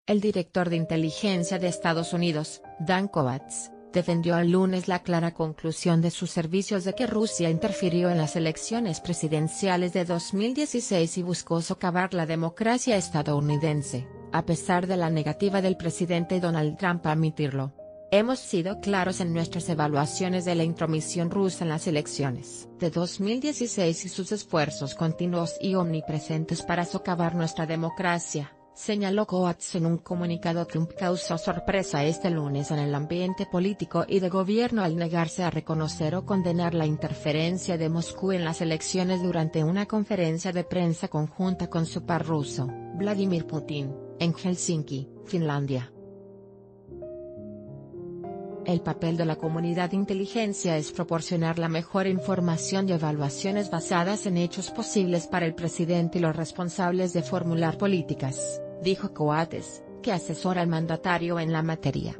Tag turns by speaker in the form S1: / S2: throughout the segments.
S1: El director de inteligencia de Estados Unidos, Dan Kovatz, defendió el lunes la clara conclusión de sus servicios de que Rusia interfirió en las elecciones presidenciales de 2016 y buscó socavar la democracia estadounidense, a pesar de la negativa del presidente Donald Trump a admitirlo. Hemos sido claros en nuestras evaluaciones de la intromisión rusa en las elecciones de 2016 y sus esfuerzos continuos y omnipresentes para socavar nuestra democracia, señaló Kovatz en un comunicado. Trump causó sorpresa este lunes en el ambiente político y de gobierno al negarse a reconocer o condenar la interferencia de Moscú en las elecciones durante una conferencia de prensa conjunta con su par ruso, Vladimir Putin, en Helsinki, Finlandia. El papel de la comunidad de inteligencia es proporcionar la mejor información y evaluaciones basadas en hechos posibles para el presidente y los responsables de formular políticas, dijo Kovatz, que asesora al mandatario en la materia.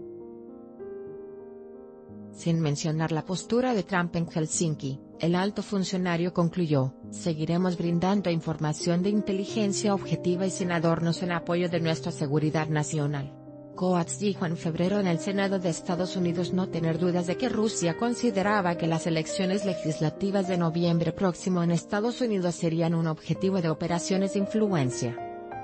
S1: Sin mencionar la postura de Trump en Helsinki, el alto funcionario concluyó: seguiremos brindando información de inteligencia objetiva y sin adornos en apoyo de nuestra seguridad nacional. Kovatz dijo en febrero en el Senado de Estados Unidos no tener dudas de que Rusia consideraba que las elecciones legislativas de noviembre próximo en Estados Unidos serían un objetivo de operaciones de influencia.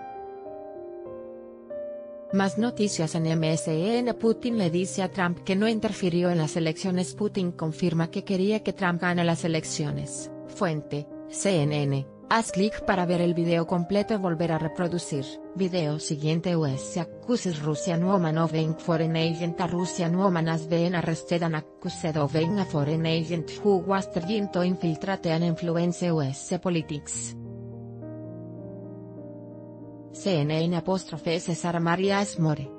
S1: Más noticias en MSN. Putin le dice a Trump que no interfirió en las elecciones. Putin confirma que quería que Trump gane las elecciones. Fuente: CNN. Haz clic para ver el video completo y volver a reproducir. Video siguiente. US accuses Russian woman of being foreign agent. A Russian woman has been arrested and accused of being a foreign agent who was trying to infiltrate and influence US politics. CNN César María Asmore.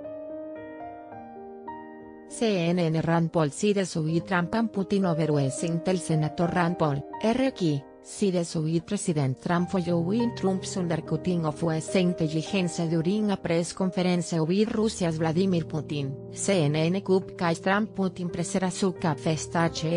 S1: CNN Rand Paul sees with Trump and Putin over US Intel. Senator Rand Paul, RQ, sees with President Trump following Trump's undercutting of US intelligence during a press conference with Russia's Vladimir Putin. CNN cupcase Trump Putin pressera su fest.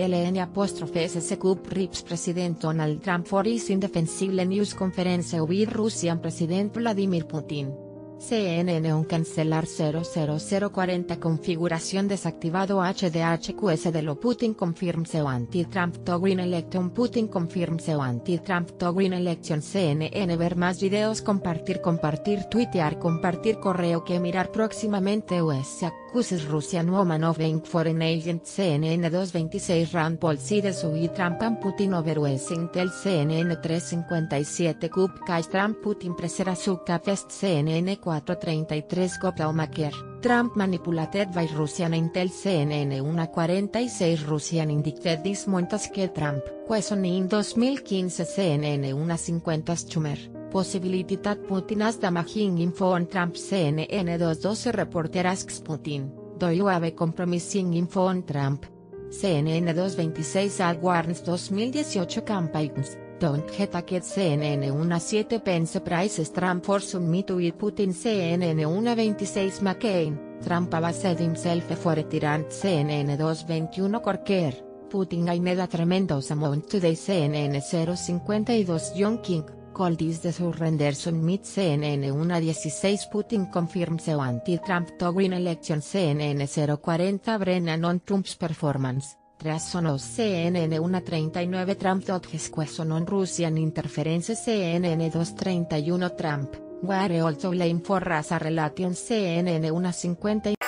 S1: HLN cup rips President Donald Trump for his indefensible news conference with Russian President Vladimir Putin. CNN on cancelar 00040 configuración desactivado. HDHQS de lo Putin confirms anti-Trump to win election. Putin confirms anti-Trump to win election. CNN ver más videos. Compartir, tuitear, compartir correo que mirar próximamente. US accuses Russian woman of being foreign agent. CNN 226 Rand Paul sees with Trump and Putin over US Intel. CNN 357 cupcase Trump Putin pressera su fest. CNN 433 Kopaumaker, Trump manipulated by Russian Intel. CNN 146 Russian indicted this month que Trump question in 2015. CNN 150 Schumer, possibility that Putin has damaging info on Trump. CNN 212 reporter asks Putin, do you have compromising info on Trump? CNN 226 AdWords 2018 campaigns. Don't get hacked. CNN 17 Pence prices Trump for summit with Putin. CNN 126 McCain, Trump avased himself for a tyrant. CNN 221 Corker, Putin gained a tremendous amount today. CNN 052 John King, called this the surrender summit. CNN 116 Putin confirms anti-Trump to win election. CNN 040 Brennan on Trump's performance. Reasonos. CNN 139 Trump dodges question on Russian interference. CNN 231 Trump, were also blamed for racial relations. CNN 150